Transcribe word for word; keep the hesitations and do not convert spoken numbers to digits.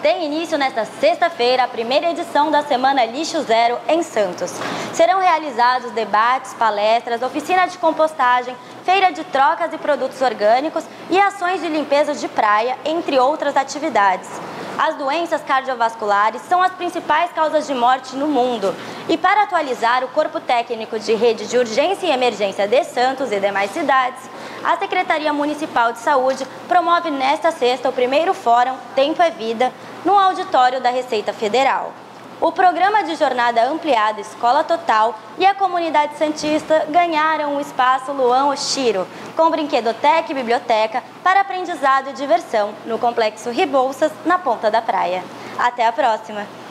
Tem início nesta sexta-feira a primeira edição da Semana Lixo Zero em Santos. Serão realizados debates, palestras, oficina de compostagem, feira de trocas e produtos orgânicos e ações de limpeza de praia, entre outras atividades. As doenças cardiovasculares são as principais causas de morte no mundo. E para atualizar o corpo técnico de rede de urgência e emergência de Santos e demais cidades, a Secretaria Municipal de Saúde promove nesta sexta o primeiro Fórum Tempo é Vida, no auditório da Receita Federal. O programa de jornada ampliada Escola Total e a comunidade santista ganharam o espaço Luan Oshiro, com brinquedoteca e biblioteca para aprendizado e diversão no Complexo Rebouças, na Ponta da Praia. Até a próxima!